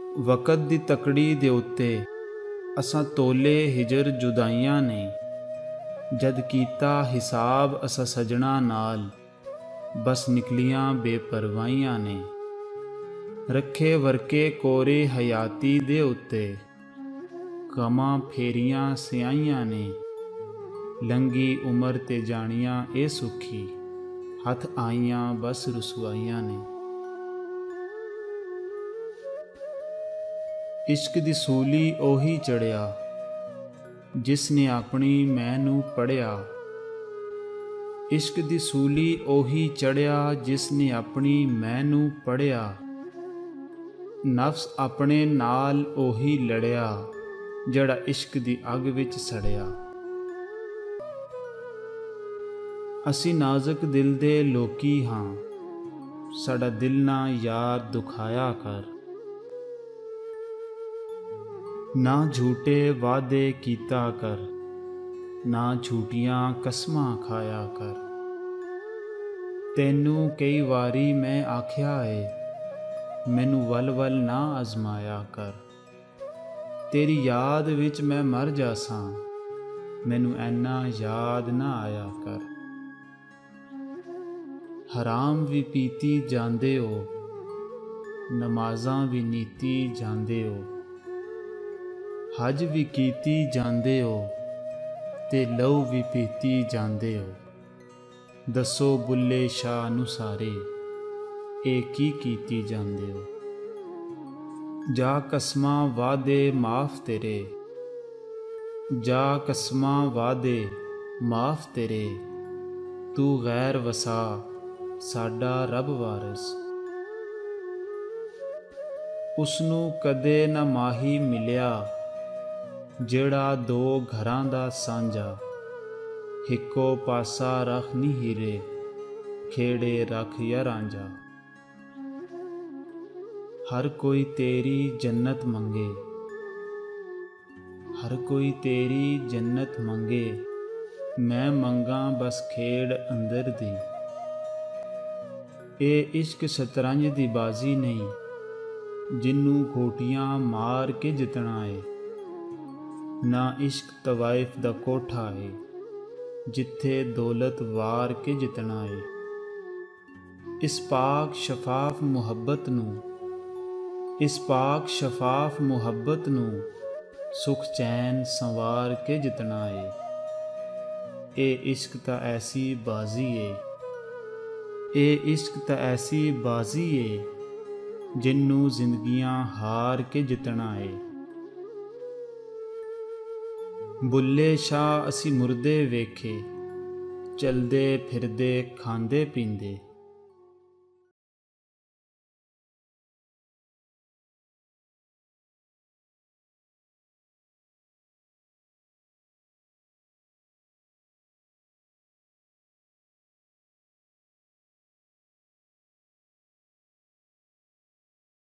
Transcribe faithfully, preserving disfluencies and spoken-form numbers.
वक़्त दी तकड़ी दे उत्ते असां तोले हिजर जुदाइयां ने, जद कीता हिसाब असां सजना नाल, बस निकलियां बेपरवाहियां ने। रखे वरके कोरे हयाती दे उत्ते गमां फेरियां सियाइयां ने। लंघी उमर ते जानियां ए सुखी, हथ आइयां बस रसवाइयां ने। इश्क दी सूली ओही चढ़िया जिसने अपनी मैनू पढ़िया। इश्क दी सूली ओही चढ़िया जिसने अपनी मैनू पढ़िया। नफ्स अपने नाल ओही लड़िया जड़ा इश्क दी अग विच सड़िया। असी नाजुक दिल दे लोकी हाँ, साडा दिल ना यार दुखाया कर। ना झूठे वादे कीता कर, ना झूठियां कसमां खाया कर। तैनू कई वारी मैं आख्या है, मैनू वल वल ना आजमाया कर। तेरी याद विच मैं मर जासां, मैनू ऐना याद ना आया कर। हराम भी पीती जांदे हो, नमाज़ां भी नीती जांदे हो। हज भी कीती जांदे हो ते लहू भी पीती जांदे हो। दसो बुल्ले शाह नू सारे ए की कीती जांदे हो। जा कसमां वादे माफ तेरे, जा कसमां वादे माफ तेरे। तू गैर वसा साडा रब वारस। उसनू कदे ना माही मिलिया जेड़ा दो घरां दा सांझा। हिको पासा रख नी हीरे, खेड़े रख या रांझा। हर कोई तेरी जन्नत मंगे, हर कोई तेरी जन्नत मंगे। मैं मंगा बस खेड़ अंदर दी। ए इश्क शतरंज दी बाजी नहीं, जिन्नू गोटियां मार के जितना है। ना इश्क तवाइफ दा कोठा है, जिथे दौलत वार के जितना है। इस पाक शफाफ मुहब्बत नू, इस पाक शफाफ मुहब्बत नू सुख चैन संवार के जितना है। ए इश्क ता ऐसी बाजी है, ए इश्क ता ऐसी बाजी है, जिन्नू जिंदगियां हार के जितना है। बुल्ले शाह असी मुर्दे वेखे, चलदे फिरदे खांदे पींदे।